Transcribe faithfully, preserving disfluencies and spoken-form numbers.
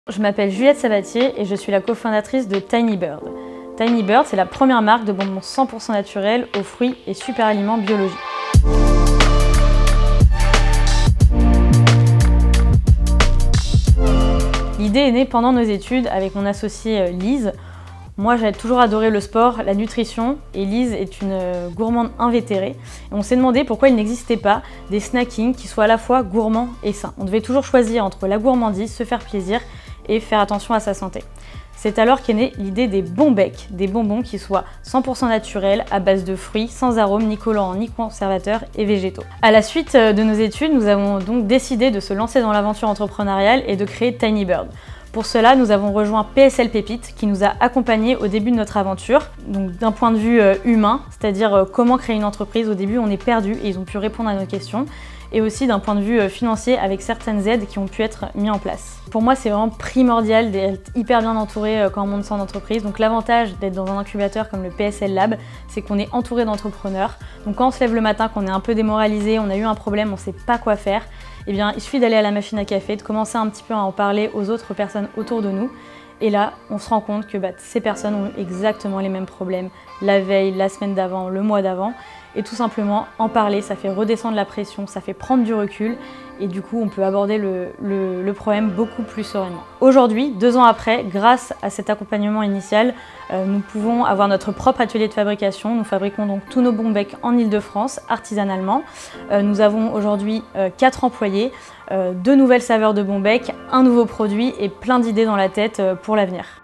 Je m'appelle Juliette Sabatier et je suis la cofondatrice de Tiny Bird. Tiny Bird, c'est la première marque de bonbons cent pour cent naturels aux fruits et super aliments biologiques. L'idée est née pendant nos études avec mon associée Lise. Moi, j'ai toujours adoré le sport, la nutrition, et Lise est une gourmande invétérée. Et on s'est demandé pourquoi il n'existait pas des snackings qui soient à la fois gourmands et sains. On devait toujours choisir entre la gourmandise, se faire plaisir et faire attention à sa santé. C'est alors qu'est née l'idée des bons becs, des bonbons qui soient cent pour cent naturels, à base de fruits, sans arômes, ni collants, ni conservateurs et végétaux. À la suite de nos études, nous avons donc décidé de se lancer dans l'aventure entrepreneuriale et de créer Tiny Bird. Pour cela, nous avons rejoint P S L Pépite qui nous a accompagnés au début de notre aventure. Donc d'un point de vue euh, humain, c'est-à-dire euh, comment créer une entreprise. Au début, on est perdu et ils ont pu répondre à nos questions. Et aussi d'un point de vue euh, financier avec certaines aides qui ont pu être mises en place. Pour moi, c'est vraiment primordial d'être hyper bien entouré euh, quand on monte son entreprise. Donc l'avantage d'être dans un incubateur comme le P S L Lab, c'est qu'on est entouré d'entrepreneurs. Donc quand on se lève le matin, qu'on est un peu démoralisé, on a eu un problème, on ne sait pas quoi faire, eh bien, il suffit d'aller à la machine à café, de commencer un petit peu à en parler aux autres personnes autour de nous. Et là, on se rend compte que bah, ces personnes ont exactement les mêmes problèmes la veille, la semaine d'avant, le mois d'avant. Et tout simplement, en parler, ça fait redescendre la pression, ça fait prendre du recul. Et du coup, on peut aborder le, le, le problème beaucoup plus sereinement. Aujourd'hui, deux ans après, grâce à cet accompagnement initial, euh, nous pouvons avoir notre propre atelier de fabrication. Nous fabriquons donc tous nos bons becs en Ile-de-France, artisanalement. Euh, nous avons aujourd'hui euh, quatre employés, euh, deux nouvelles saveurs de bons becs, un nouveau produit et plein d'idées dans la tête euh, pour l'avenir.